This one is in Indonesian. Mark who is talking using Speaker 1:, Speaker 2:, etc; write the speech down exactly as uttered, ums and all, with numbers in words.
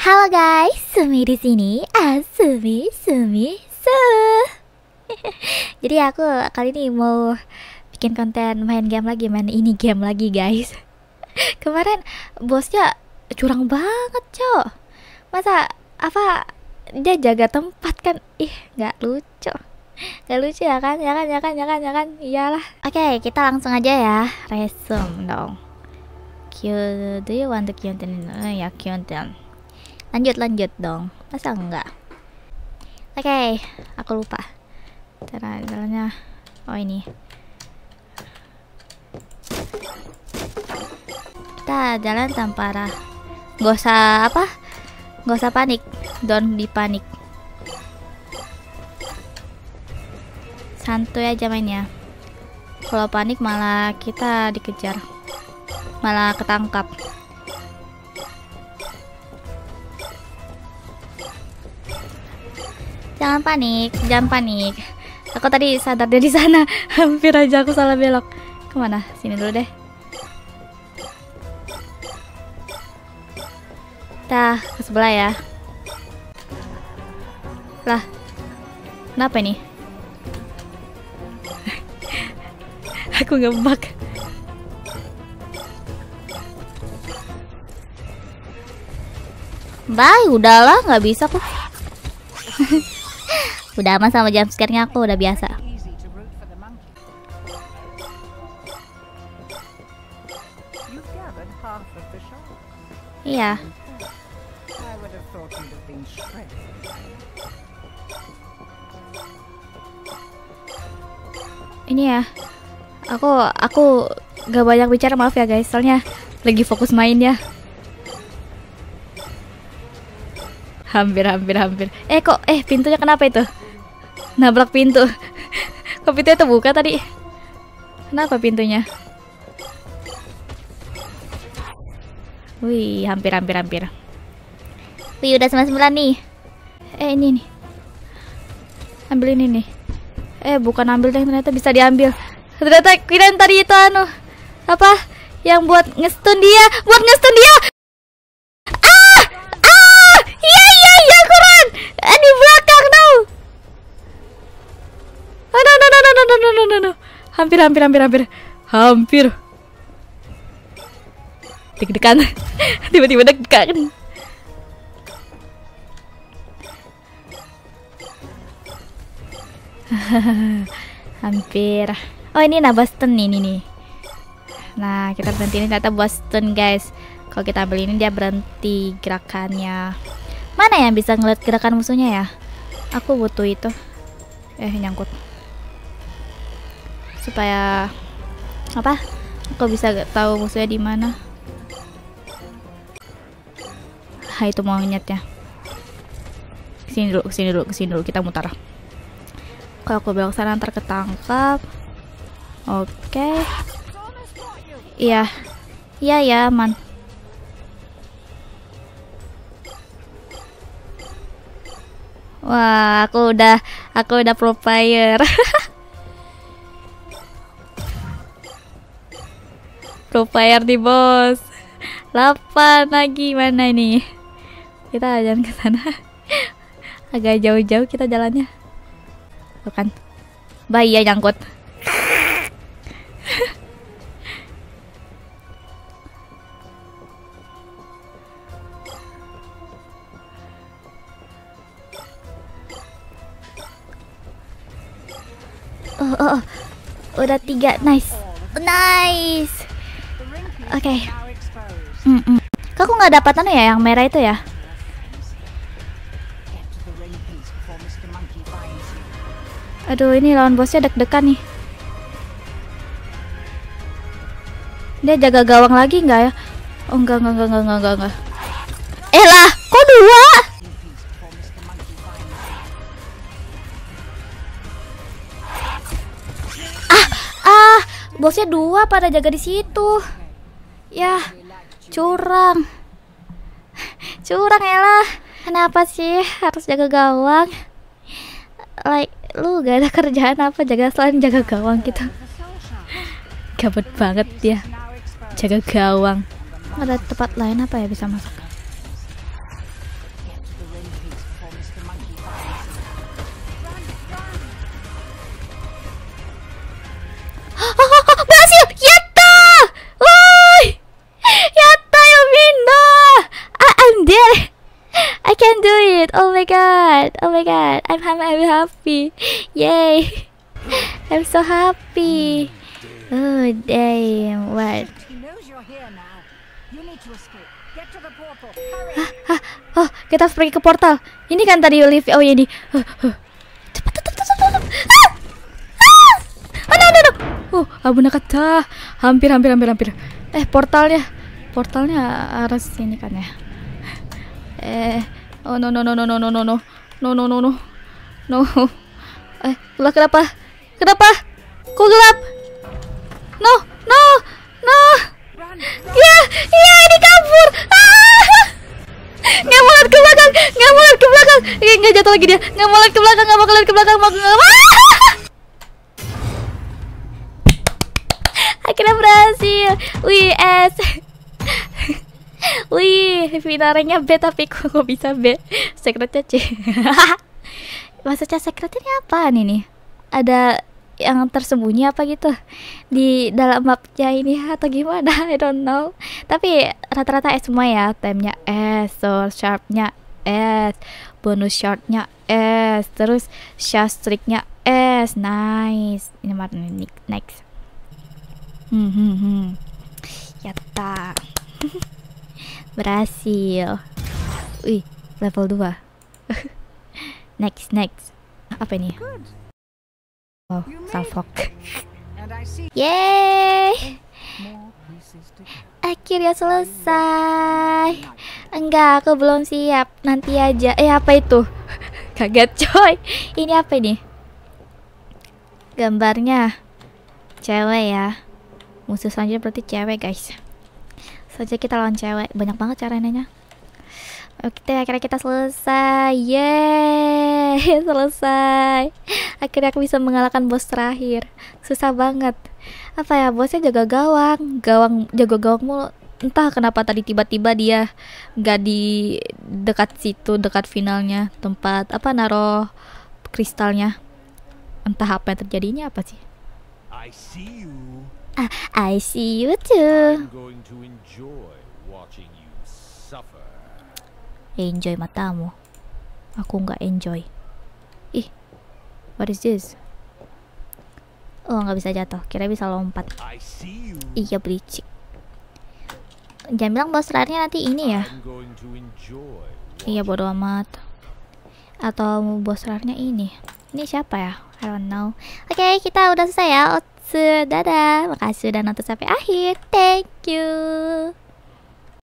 Speaker 1: Halo guys, Sumi di sini. Ah, Sumi, Sumi, Su. Jadi aku kali ini mau bikin konten main game lagi, main ini game lagi guys. Kemarin bosnya curang banget, cok. Masa apa dia jaga tempat kan? Ih, nggak lucu. Nggak lucu ya kan? Ya kan, ya kan, ya kan, ya kan? Iyalah. Oke, kita langsung aja ya. Resume dong. Q, do you want to content? Oh ya, content. Lanjut, lanjut dong. Masa enggak? Oke, okay, aku lupa. Cara jalannya. Oh ini. Kita jalan tanpa arah. Gak usah apa? Gak usah panik. Don't be panik. Santuy aja mainnya. Kalau panik malah kita dikejar. Malah ketangkap. Jangan panik, jangan panik. Aku tadi sadar dari sana. Hampir aja aku salah belok. Kemana? Sini dulu deh. Dah, ke sebelah ya. Lah, kenapa ini? Aku ngebug. Bye, udahlah, nggak bisa kok. Udah aman sama jump scare-nya, aku udah biasa. Iya. Ini ya. Aku aku gak banyak bicara, maaf ya guys, soalnya lagi fokus main ya. Hampir, hampir, hampir. Eh kok, eh pintunya kenapa itu? Nabrak pintu. Kok pintunya terbuka tadi? Kenapa pintunya? Wih, hampir, hampir, hampir. Wih, udah sembilan puluh sembilan nih. Eh, ini nih. Ambil ini nih. Eh, bukan ambil deh, ternyata bisa diambil. Ternyata kirain tadi itu anu. Apa? Yang buat ngestun dia. Buat ngestun dia. Hampir, hampir, hampir, hampir, hampir. Deg-degan. Tiba-tiba deg-degan. Hampir. Oh ini nah Boston ini nih. Nah kita berhenti ini ternyata Boston guys. Kalau kita ambil ini dia berhenti gerakannya. Mana yang bisa ngeliat gerakan musuhnya ya? Aku butuh itu. Eh nyangkut. Supaya apa? Aku bisa tahu musuhnya di mana. Ha itu monyetnya. Kesini dulu, kesini dulu, kesini dulu. Kita mutar. Kalau aku belok sana ntar ketangkap. Oke. Iya, iya ya man. Wah, aku udah, aku udah pro player. Pro player di bos. delapan lagi mana ini? Kita jalan ke sana. Agak jauh-jauh kita jalannya. Bukan. Bayi ya nyangkut. Oh, oh, oh. Udah tiga, nice, nice. Oke. Okay. Mm -mm. Kok aku nggak dapat anu ya yang merah itu ya? Aduh, ini lawan bosnya deg-degan nih. Dia jaga gawang lagi nggak ya? Oh enggak, enggak, enggak, enggak, enggak, enggak. Eh lah, kok dua? Ah, ah, bosnya dua pada jaga di situ. Ya, curang. Curang elah. Kenapa sih harus jaga gawang? Like, lu gak ada kerjaan apa jaga selain jaga gawang gitu? Gabut banget dia. Jaga gawang. Ada tempat lain apa ya bisa masuk? did it! I can do it! Oh my god! Oh my god! I'm, I'm, I'm happy! Yay! I'm so happy! Oh damn! What? Hah? Oh, kita harus pergi ke portal. Ini kan tadi Olivia. Oh ya ini. Uh, uh. Cepat, cepat, cepat, cepat. Ah! Ah! Oh, no, no, no. Oh, abuna kata. Hampir, hampir, hampir, hampir. Eh, portalnya, portalnya arah sini kan ya. Eh, oh no, no, no, no, no, no, no, no, no, no, no, no, no. Eh, gelap kenapa? Kenapa? Kok gelap? No, no, no. Ya, ya, ini kabur. Ah! Nggak mau lihat ke belakang, nggak mau lihat ke belakang, nggak jatuh lagi dia, nggak mau lihat ke belakang, nggak mau lihat ke belakang, mau nggak mau. Akhirnya berhasil, wih es, wih finalnya B tapi kok kok bisa B, secretnya C. Maksudnya secretnya ini apa nih? Ada yang tersembunyi apa gitu di dalam mapnya ini atau gimana? I don't know. Tapi rata-rata S semua ya, temnya S, soul sharpnya S, bonus shotnya S, terus shot streaknya S. Nice. Ini mana nih? Next. Hmm hmm hmm. Yatta. Berhasil. Wih, level dua. Next, next. Apa ini? Oh, salfok. Yeay! Akhirnya selesai. Enggak, aku belum siap. Nanti aja. Eh, apa itu? Kaget coy. Ini apa ini? Gambarnya cewek ya. Musuh selanjutnya berarti cewek guys. Saja kita lawan cewek. Banyak banget caranya. Oke, akhirnya kita selesai. Yeay, selesai. Akhirnya aku bisa mengalahkan bos terakhir. Susah banget. Apa ya, bosnya jaga gawang. Gawang, jaga gawang mulu. Entah kenapa tadi tiba-tiba dia gak di dekat situ, dekat finalnya. Tempat, apa, naruh kristalnya. Entah apa yang terjadinya apa sih.
Speaker 2: I see you.
Speaker 1: Ah, I see you too.
Speaker 2: I'm going to enjoy watching you suffer.
Speaker 1: Enjoy matamu. Aku nggak enjoy. Ih, what is this? Oh, nggak bisa jatuh. Kira bisa lompat.
Speaker 2: I see you.
Speaker 1: Iya, berisik. Jangan bilang bos terakhirnya nanti ini ya.
Speaker 2: I'm going to enjoy
Speaker 1: Iya, bodo amat. Atau bos terakhirnya ini. Ini siapa ya? I don't know. Oke, kita udah selesai ya. Otsu, dadah. Makasih udah nonton sampai akhir. Thank you.